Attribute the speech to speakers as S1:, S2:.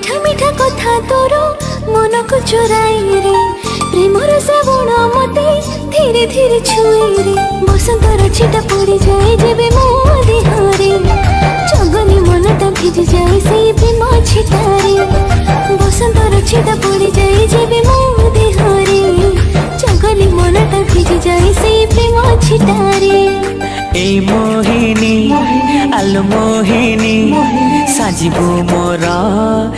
S1: मीठा मीठा कथा तोर मन को चोराई रे प्रेमर श्रावण मते धीरे धीरे छुई रे बसंतर छिटा पड़ी जाए जेबे मो देहरे जगनी मनटा भिज जाए से प्रेम छिटारे बसंतर छिटा पड़ी जाए जेबे मो देहरे जगनी मनटा भिज जाए से प्रेम छिटारे
S2: ए मोहिनी आलो मोहिनी साजिबो मोर